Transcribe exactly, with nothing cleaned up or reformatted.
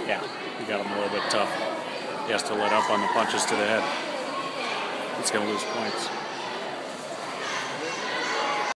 Yeah, he got him a little bit tough. He has to let up on the punches to the head. He's going to lose points.